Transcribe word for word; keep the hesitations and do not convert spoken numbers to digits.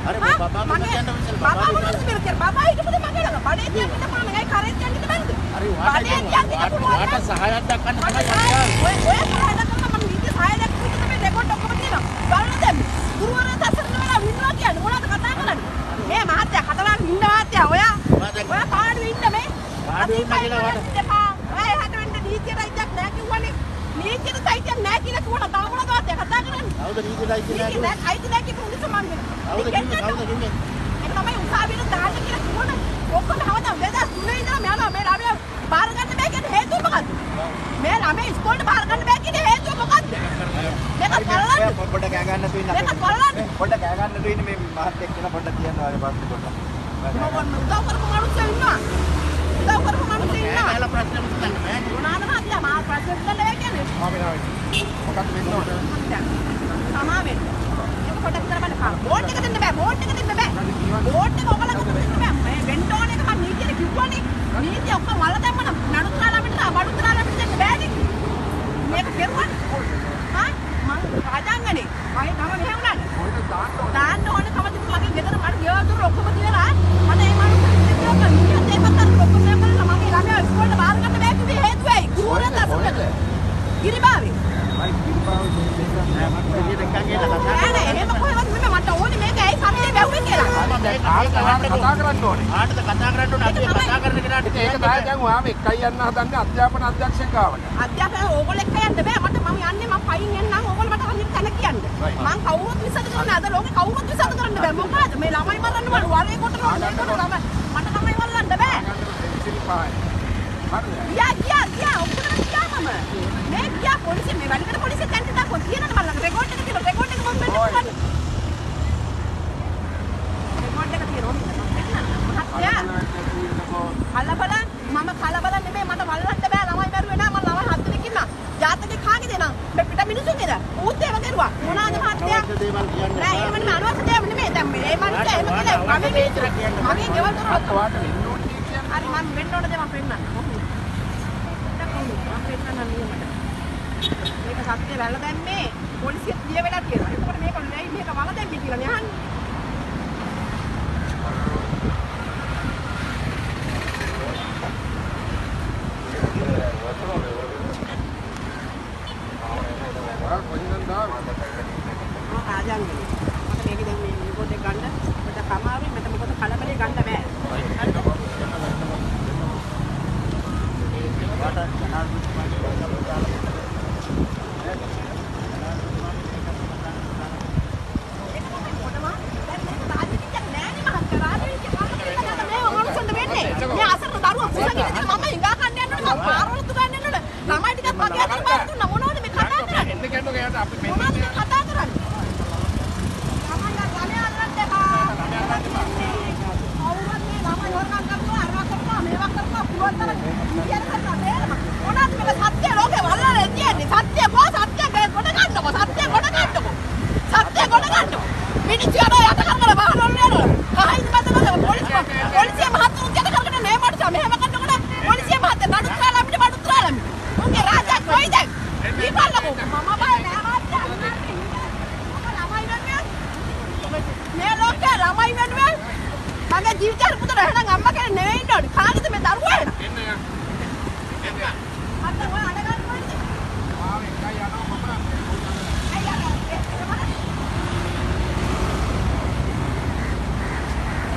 අර බබා මම කියන්න විසල් බබා මොනවද මේ කියන්නේ බබා හිටපොද මගේ ළඟ බඩේ තියන්න ඉඳපන් මගේ කරේ තියන්න ඉඳ බැරිද අර වාට වාට සහායක් දක්වන්න තමයි ඔය ඔය සහාය දක්වන්න මම නීති සහාය දක්වන්න මේ රෙකෝඩ් ඔක්කොම තියෙනවා බලන්න දැන් ගුරුවරයා තස්සන වෙලා වින්නවා කියන්නේ මොනවද කතා කරන්නේ මේ මහත්තයා කතාවක් ඉන්න මහත්තයා ඔයා ඔයා පාඩුවේ ඉන්න මේ පාඩුවේ ඉන්න කියලා වාට ඔය හැට වෙන්න නීතියට ඉඩක් නැහැ කිව්වනේ නීතියට සයිටක් නැහැ කියලා කිව්වන තාම මොනවද කතා කරන්නේ කවුද නීතියට අයිති නැහැ නෑ අයිති නැහැ කිව්ව උන්ද සමන් වෙනවා කවුද කිව්වේ කවුද කිව්වේ ඒක තමයි උසාවියට දාන්න කියලා කිව්වන ඔක්කොම හැමදාම වෙදස් තුනේ ඉඳලා මෙයාලා මේ ළමයා බාර ගන්න බෑ කියන හේතුව මොකද්ද මේ ළමයා ඉස්කෝලේට බාර ගන්න බෑ කියන හේතුව මොකද්ද මේක බලන්න පොඩ්ඩක් කෑ ගන්න තුින්න මේක බලන්න පොඩ්ඩක් කෑ ගන්න තුින්න මේ මහත් එක්කන පොඩ්ඩක් කියන්න ආවේ පස්සේ පොඩ්ඩක් මොකක්ද උදව් කරපු මනුස්සයෝ ඉන්නවා උදව් කරපු මනුස්සයෝ ඉන්නවා එයාලා ප්‍රශ්න මුස්සන්න බෑ මොනවාද මහත්තයා මා ප්‍රශ්න මුස්සන්න කියන්නේ මොකක්ද වෙන්න ඕනේ සමාවෙන්න ඒක පොඩ්ඩක් විතර බලන්න බෝඩ් එක දෙන්න බෑ බෝඩ් එක දෙන්න බෑ බෝඩ් එක ඔයගොල්ලෝ දෙන්න බෑ මේ වෙන්න ඕනේ එක මම නීතියට කිව්වනේ නීතිය ඔක්කොම වල දැම්මනම් නඩුත්‍රාලමිට බඩුත්‍රාලමිට දෙන්න බෑනේ මේක කෙරුවනේ හා මම රාජාංගනේ මගේ තම මෙහෙ වුණානේ දාන්න ඕනේ තමයි මගේ ගෙදර මට ගෙවල් දොර ඔක්කොම තියලා මට ඒ මනුස්සයා කිව්වා නීතිය දෙපත් අර ඔක්කොම දැම්මලා මගේ ළමයා ඉස්කෝලේට බාර ගන්න බෑ කිව්වේ හේතුවයි ගුරුවරයා තස්සුනද ගිරිබාවේ අයි ගිරිබාවේ නෑ මට දෙවියන් එකක් ගේලා කතා නෑ නෑ එහෙම කොහෙවත් නෙමෙයි මට ඕනේ මේක ඇයි සත්‍ය වැව්වේ කියලා මම මේක කතා කරන්න ඕනේ ආටද කතා කරන්න ඕනේ අපි කතා කරන කෙනාට ඒක තමයි දැන් ඔයාම එකයි යන්න හදන්නේ අධ්‍යාපන අධ්‍යක්ෂකවකට අධ්‍යාපන ඕගොල්ලෝ එක්ක යන්න බෑ මට මම යන්නේ මම පයින් එන්නම් ඕගොල්ලෝ මට හරියට තැන කියන්න මම කවුරුත් විසඳ කරන්න අද ලෝකේ කවුරුත් විසඳ කරන්න බෑ මොකද මේ ළමයි මරන්න බෑ වරේ කොට ළමයි මට තමයි වල්ලන්න බෑ යා යා යා ඔක්කොම කියාමම මේ කියා පොලිසිය මේ වැඩකට පොලිසිය දැන් දාපො තියෙනවද මල්ලක රෙකෝඩ් එක තියෙනවා රෙකෝඩ් එක මම මෙන්න කරන්න රෙකෝඩ් එක තියෙනවා මහත්තයා කලබල මම කලබල නෙමෙයි මට වල්ලන්න බෑ ළමයි මරුවේ නෑ මම ළමයි හත් දෙනෙක් ඉන්නා ජාතකේ කාගේද නං මේ පිට මිනිස්සුන්ගේද ඌත් ඒව කරුවා මොනවාද මහත්තයා නෑ එහෙම නෙමෙයි අනවශ්‍ය දේවල් නෙමෙයි දැන් මේ මනුස්සයා එහෙම කියලා මගේ මගේ ගෙවල් දොර ඔක්කොම වාට වෙන්න ඕනේ කියන්නේ හරි මම වෙන්න ඕනේ දැන් මම පෙන්නන්න මේක සත්‍ය වැල්ල දැම්මේ පොලිසිය දිය වෙලා තියෙනවා. එතකොට මේක නෑ මේක වල දැම්මේ කියලා නේ අහන්නේ. ආ ආජංගනේ. මට මේක දැන් මේ රිපෝට් එක ගන්න මට කමාරුයි මට මොකද කලබලේ ගන්න බෑ. මගේ ජීවිතේ පුතට එහෙනම්